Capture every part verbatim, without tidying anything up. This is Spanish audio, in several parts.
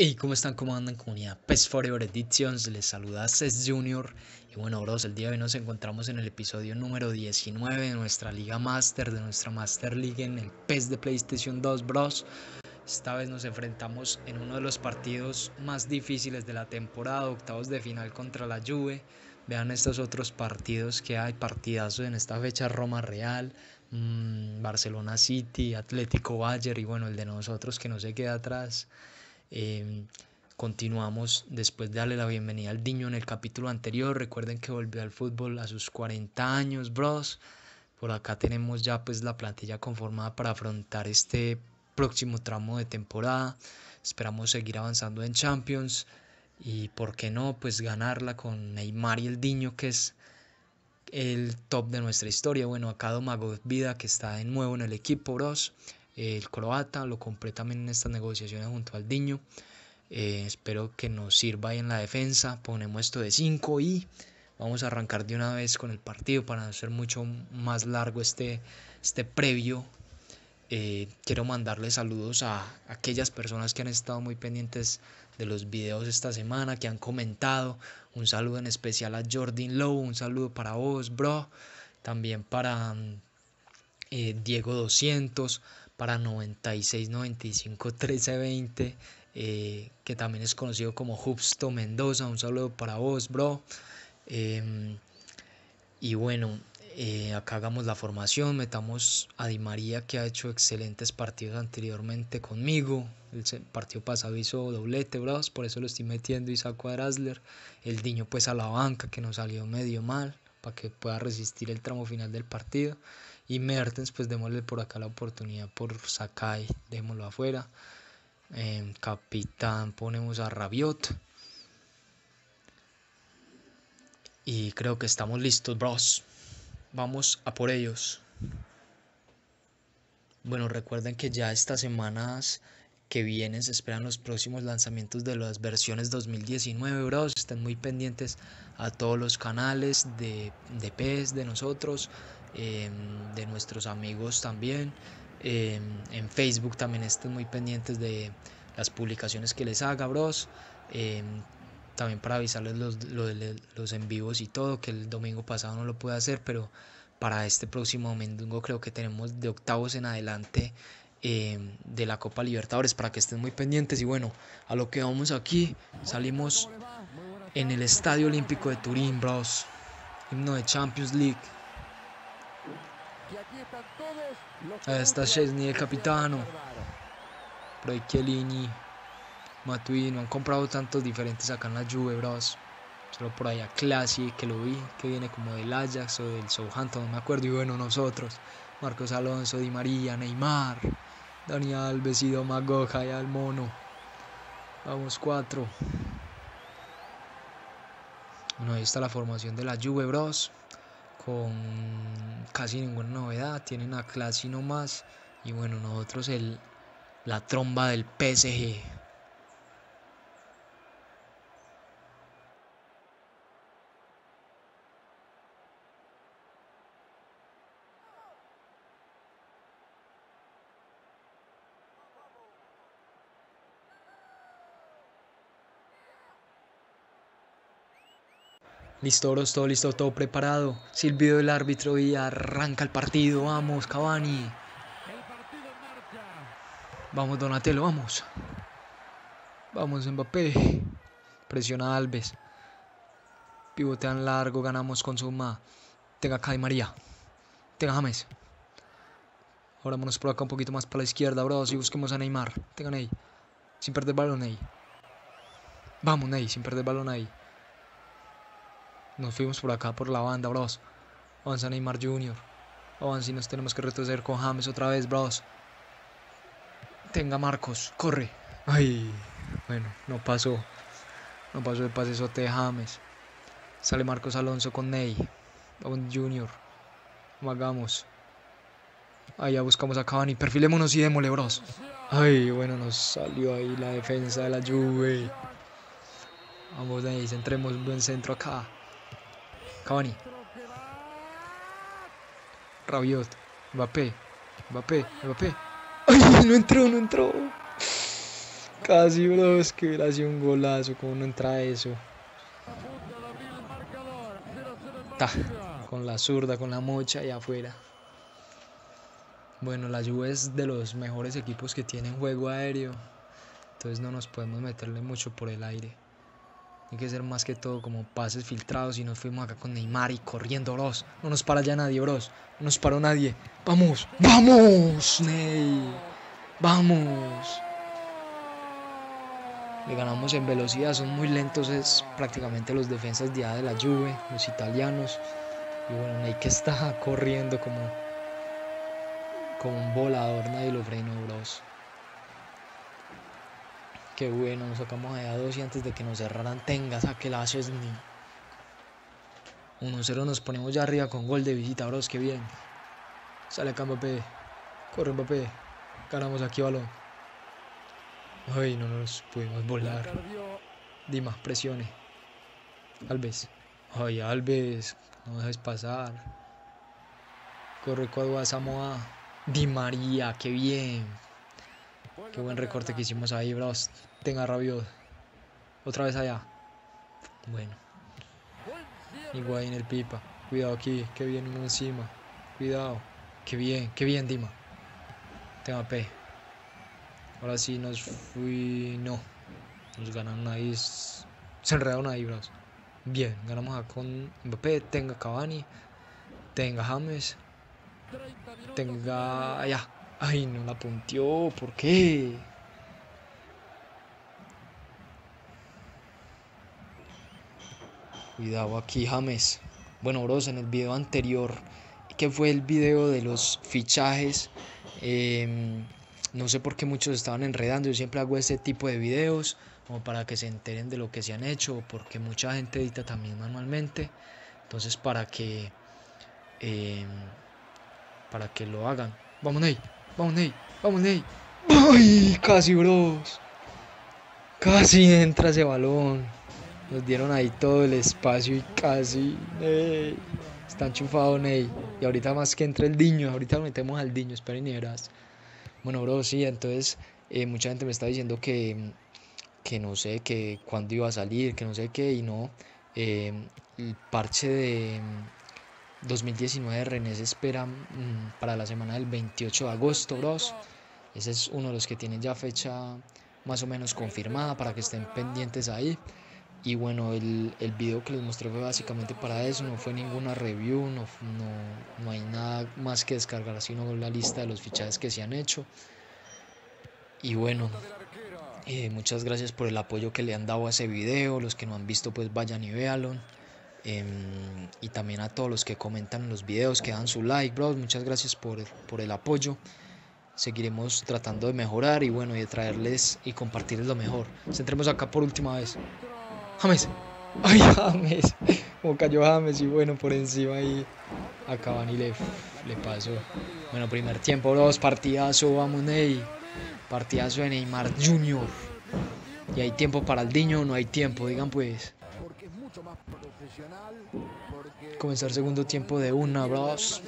Hey, ¿cómo están? ¿Cómo andan, comunidad P E S Forever Editions? Les saluda Cés Junior. Y bueno, bros, el día de hoy nos encontramos en el episodio número diecinueve de nuestra Liga Master, de nuestra Master League en el P E S de PlayStation dos, bros. Esta vez nos enfrentamos en uno de los partidos más difíciles de la temporada, octavos de final contra la Juve. Vean estos otros partidos que hay, partidazos en esta fecha: Roma Real, mmm, Barcelona City, Atlético Bayern y bueno, el de nosotros que no se queda atrás. Eh, continuamos después de darle la bienvenida al Diño en el capítulo anterior. Recuerden que volvió al fútbol a sus cuarenta años, bros. Por acá tenemos ya pues la plantilla conformada para afrontar este próximo tramo de temporada. Esperamos seguir avanzando en Champions y por qué no pues ganarla con Neymar y el Diño, que es el top de nuestra historia. Bueno, acá Domagoj Vida, que está de nuevo en el equipo, bros. El croata lo compré también en estas negociaciones junto al Diño. Eh, espero que nos sirva ahí en la defensa. Ponemos esto de cinco y vamos a arrancar de una vez con el partido para no hacer mucho más largo este, este previo. Eh, quiero mandarle saludos a aquellas personas que han estado muy pendientes de los videos esta semana, que han comentado. Un saludo en especial a Jordan Lowe, un saludo para vos, bro. También para eh, Diego doscientos, para noventa y seis noventa y cinco trece veinte, eh, que también es conocido como Justo Mendoza. Un saludo para vos, bro. Eh, y bueno, eh, acá hagamos la formación, metamos a Di María, que ha hecho excelentes partidos anteriormente conmigo. El partido pasado hizo doblete, bros, por eso lo estoy metiendo, y saco a Drasler. El Diño pues a la banca, que nos salió medio mal, para que pueda resistir el tramo final del partido. Y Mertens, pues démosle por acá la oportunidad por Sakai, démoslo afuera. Eh, capitán ponemos a Rabiot. Y creo que estamos listos, bros. Vamos a por ellos. Bueno, recuerden que ya estas semanas que vienen se esperan los próximos lanzamientos de las versiones dos mil diecinueve, bros. Estén muy pendientes a todos los canales de, de P E S, de nosotros, eh, de nuestros amigos también. Eh, en Facebook también estén muy pendientes de las publicaciones que les haga, bros. Eh, también para avisarles los, los, los en vivos y todo, que el domingo pasado no lo pude hacer, pero para este próximo domingo creo que tenemos de octavos en adelante eh, de la Copa Libertadores, para que estén muy pendientes. Y bueno, a lo que vamos aquí, salimos en el Estadio Olímpico de Turín, bros. Himno de Champions League. Ahí está Szczęsny, el capitano. Por ahí Chiellini, Matuidi. No han comprado tantos diferentes acá en la Juve, bros. Solo por allá Classic, que lo vi, que viene como del Ajax o del Southampton, no me acuerdo. Y bueno, nosotros, Marcos Alonso, Di María, Neymar, Dani Alves y Domagoj, allá el mono. Vamos, cuatro. Bueno, ahí está la formación de la Juve, bros. Con casi ninguna novedad. Tienen a Classic nomás. Y bueno, nosotros el, la tromba del P S G. Listo, bros, todo listo, todo preparado. Silbido del árbitro y arranca el partido. Vamos, Cavani. Vamos, Donatello, vamos. Vamos, Mbappé. Presiona a Alves. Pivotean largo, ganamos con Suma. Tenga acá Di María. Tenga James. Ahora vámonos por acá un poquito más para la izquierda, bros, y busquemos a Neymar. Tengan ahí. Sin perder balón ahí. Vamos, Ney, sin perder balón ahí. Nos fuimos por acá por la banda, bros. Avanza Neymar junior Avanza y nos tenemos que retroceder con James otra vez, bros. Tenga Marcos, corre. Ay, bueno, no pasó. No pasó el pasesote de James. Sale Marcos Alonso con Ney. Vamos, Junior. Hagamos. Ahí ya buscamos a Cavani. Perfilémonos y démosle, bros. Ay, bueno, nos salió ahí la defensa de la Juve. Vamos, Ney, centremos un buen centro acá. Cavani. Rabiot. Mbappé. Mbappé. Mbappé. ¡Ay! No entró, no entró. Casi, bro, es que hubiera sido un golazo. ¿Cómo no entra eso? Ta, con la zurda, con la mocha y afuera. Bueno, la Juve es de los mejores equipos que tienen juego aéreo. Entonces no nos podemos meterle mucho por el aire. Hay que ser más que todo como pases filtrados. Y nos fuimos acá con Neymar y corriendo, bros. No nos para ya nadie, bros. No nos paró nadie. ¡Vamos! ¡Vamos, Ney! ¡Vamos! Le ganamos en velocidad. Son muy lentos. Es prácticamente los defensas de, de la Juve. Los italianos. Y bueno, Ney que está corriendo como, como un volador. Nadie lo frenó, bros. Qué bueno, nos sacamos allá dos y antes de que nos cerraran, tenga, saque la Chesney. uno cero nos ponemos ya arriba con gol de visita, bros, qué bien. Sale acá Mbappé, corre Mbappé, ganamos aquí balón. Ay, no nos pudimos volar. Dima, presione. Alves, ay Alves, no dejes pasar. Corre Cuadra Samoa. Di María, qué bien. Qué buen recorte que hicimos ahí, bros. Tenga Rabiot. Otra vez allá. Bueno. Higuaín el pipa. Cuidado aquí. Qué bien uno encima. Cuidado. Qué bien. Qué bien, Dima. Tenga P. Ahora sí nos fui. No. Nos ganaron ahí. Se enredaron ahí, bros. Bien. Ganamos acá con Mbappé. Tenga Cavani. Tenga James. Tenga. Allá. Ay, no la punteó. ¿Por qué? Cuidado aquí, James. Bueno, bros, en el video anterior, que fue el video de los fichajes, eh, no sé por qué muchos estaban enredando. Yo siempre hago ese tipo de videos como para que se enteren de lo que se han hecho, porque mucha gente edita también manualmente. Entonces, para que eh, para que lo hagan. Vamos, Ney. Vamos, Ney. Vamos, Ney. ¡Ay! Casi, bros. Casi entra ese balón. Nos dieron ahí todo el espacio y casi. Ney. Está enchufado, Ney. Y ahorita más que entre el Diño. Ahorita lo metemos al Diño. Esperen y verás. Bueno, bros, sí. Entonces, eh, mucha gente me está diciendo que, que no sé, que cuándo iba a salir, que no sé qué. Y no. Eh, el parche de dos mil diecinueve de René se espera mmm, para la semana del veintiocho de agosto, bros. Ese es uno de los que tienen ya fecha más o menos confirmada para que estén pendientes ahí. Y bueno, el, el video que les mostré fue básicamente para eso. No fue ninguna review, no, no, no hay nada más que descargar, sino la lista de los fichajes que se han hecho. Y bueno, eh, muchas gracias por el apoyo que le han dado a ese video. Los que no han visto, pues vayan y véanlo. Eh, y también a todos los que comentan en los videos, que dan su like, bros. Muchas gracias por, por el apoyo. Seguiremos tratando de mejorar y bueno, y de traerles y compartirles lo mejor. Centremos acá por última vez. James. Ay, James. Como cayó James y bueno, por encima ahí a Cavani le, le pasó. Bueno, primer tiempo, bros. Partidazo, vamos, Ney. Partidazo de Neymar junior Y hay tiempo para el Diño, no hay tiempo, digan pues. Comenzar segundo tiempo de una, bros.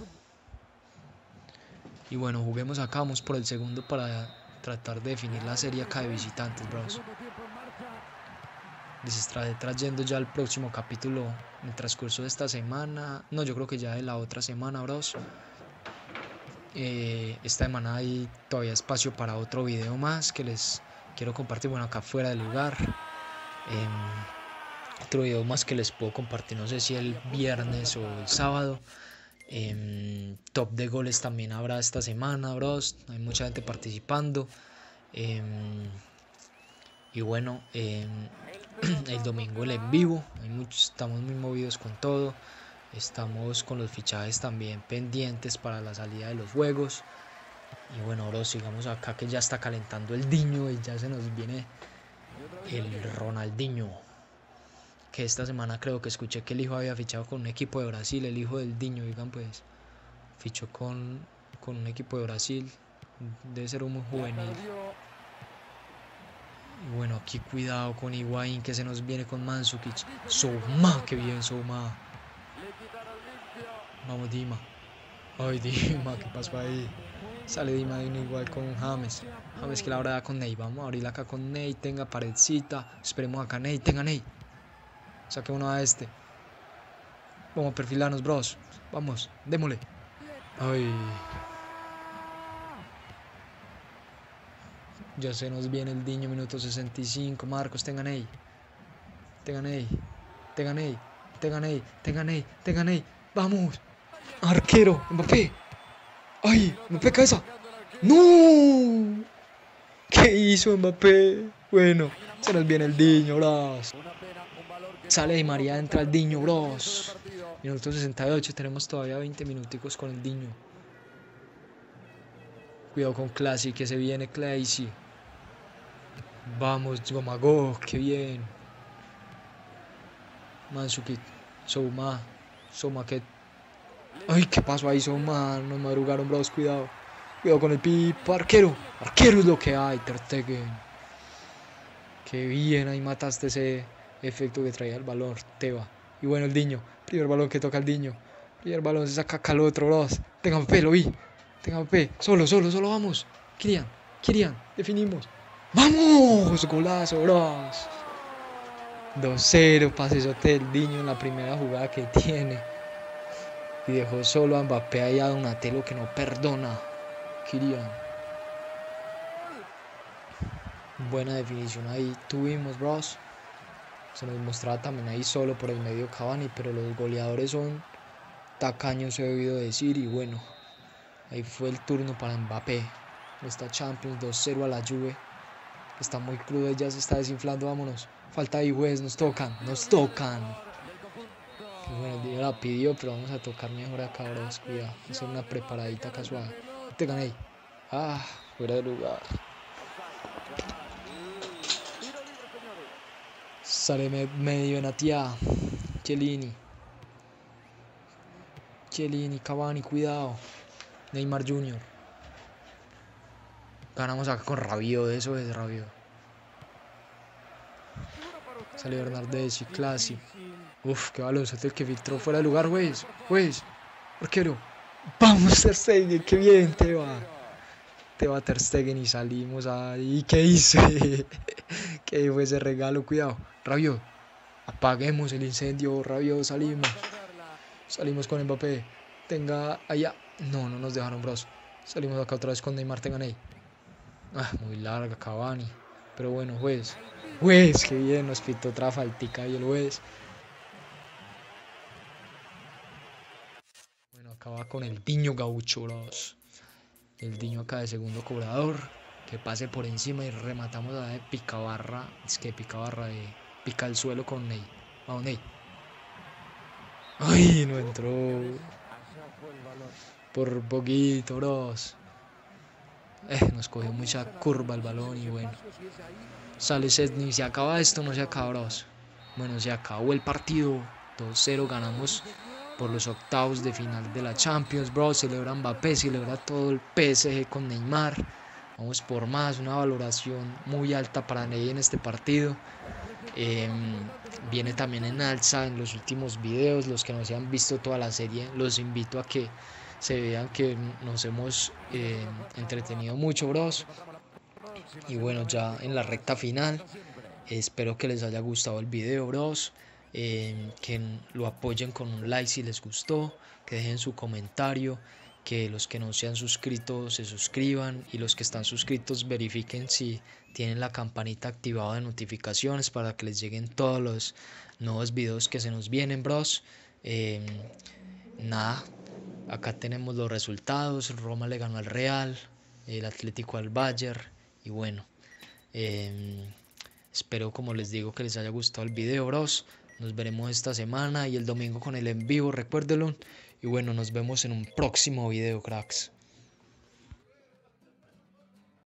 Y bueno, juguemos acá, vamos por el segundo para tratar de definir la serie acá de visitantes, bros. Les estaré trayendo ya el próximo capítulo en el transcurso de esta semana. No, yo creo que ya de la otra semana, bros. Eh, esta semana hay todavía espacio para otro video más que les quiero compartir. Bueno, acá fuera del lugar. Eh, otro video más que les puedo compartir, no sé si el viernes o el sábado. Eh, top de goles también habrá esta semana, bros. Hay mucha gente participando. Eh, y bueno, eh, el domingo el en vivo. Hay muchos, estamos muy movidos con todo. Estamos con los fichajes también pendientes para la salida de los juegos. Y bueno, bros, sigamos acá que ya está calentando el Diño y ya se nos viene el Ronaldinho. Que esta semana creo que escuché que el hijo había fichado con un equipo de Brasil, el hijo del Diño, digan pues, fichó con, con un equipo de Brasil, debe ser un muy juvenil. Y bueno, aquí cuidado con Higuaín que se nos viene con Mandzukic. Souma, que bien Souma. Vamos Dima. Ay Dima, ¿qué pasó ahí? Sale Di María igual con James. James que la hora da con Ney. Vamos a abrirla acá con Ney. Tenga paredcita. Esperemos acá Ney. Tenga Ney. Saque uno a este. Vamos a perfilarnos, bros. Vamos, démosle. Ay. Ya se nos viene el Diño, minuto sesenta y cinco. Marcos, tengan ahí. Tengan ahí. Tengan ahí. Tengan ahí. Tengan ahí. Tengan ahí. Vamos. Arquero. Mbappé. Ay, Mbappé cabeza. No. ¿Qué hizo Mbappé? Bueno, se nos viene el Diño, bros. Sale Di María, entra el Diño, bros. Minuto sesenta y ocho. Tenemos todavía veinte minuticos con el Diño. Cuidado con Classy, que se viene Classy. Vamos, Gomago, qué bien. Mandzukic, Souma, Souma que... Ay, ¿qué pasó ahí, Souma? Nos madrugaron, bros, cuidado. Cuidado con el pipo, arquero. Arquero es lo que hay, Ter Stegen. Qué bien, ahí mataste ese efecto que traía el balón, Teba. Y bueno, el Diño, primer balón que toca el Diño. Primer balón se saca acá al otro, bros. Tengan fe, lo vi. Tengan fe, solo, solo, solo vamos. Kylian, Kylian, definimos. ¡Vamos! Golazo, bros. dos cero, pasesote del Diño en la primera jugada que tiene. Y dejó solo a Mbappé ahí a Donatello que no perdona. Kylian. Buena definición ahí tuvimos, bros. Se nos mostraba también ahí solo por el medio Cavani, pero los goleadores son tacaños, he oído decir. Y bueno, ahí fue el turno para Mbappé. Esta Champions dos cero a la Juve. Está muy crudo, ya se está desinflando, vámonos. Falta ahí, juez, nos tocan, nos tocan. Y bueno, el día la pidió, pero vamos a tocar mejor acá, bros. Cuidado, hacer una preparadita casual. Te gané. Ah, fuera de lugar. Sale medio en Atia. Chiellini. Chiellini, Cavani, cuidado. Neymar junior Ganamos acá con Rabiot, eso es Rabiot. Sale Bernardeschi, Classy. Uf, qué baloncesto el que filtró fuera de lugar, juez. Juez, arquero. Vamos, Ter Stegen, qué bien te va. Te va Ter Stegen y salimos ahí. ¿Qué hice? ¿Qué fue ese regalo? Cuidado, Rabiot. Apaguemos el incendio, Rabiot, salimos. Salimos con Mbappé. Tenga allá. No, no nos dejaron, bros. Salimos acá otra vez con Neymar, tengan ahí. Ah, muy larga, Cavani. Pero bueno, juez. Juez, qué bien, nos pitó otra faltica y el juez. Bueno, acaba con el Diño Gaucho, bros. El Diño acá de segundo cobrador. Que pase por encima y rematamos a de picabarra. Es que picabarra de pica el suelo con Ney. Vamos, Ney. Ay, no entró. Por poquito, bros. Eh, nos cogió mucha curva el balón y bueno. Sale Szczęsny, se acaba esto, no se acaba, bros. Bueno, se acabó el partido. dos cero, ganamos por los octavos de final de la Champions, bros. Celebra Mbappé, celebra todo el P S G con Neymar. Vamos por más, una valoración muy alta para Ney en este partido. Eh, viene también en alza en los últimos videos. Los que no se han visto toda la serie, los invito a que se vean que nos hemos eh, entretenido mucho, bros. Y bueno, ya en la recta final, eh, espero que les haya gustado el video, bros. Eh, que lo apoyen con un like si les gustó, que dejen su comentario, que los que no se han suscrito se suscriban y los que están suscritos verifiquen si tienen la campanita activada de notificaciones para que les lleguen todos los nuevos videos que se nos vienen, bros. Eh, nada. Acá tenemos los resultados. Roma le ganó al Real, el Atlético al Bayern. Y bueno, eh, espero, como les digo, que les haya gustado el video, bros. Nos veremos esta semana y el domingo con el en vivo, recuérdenlo. Y bueno, nos vemos en un próximo video, cracks.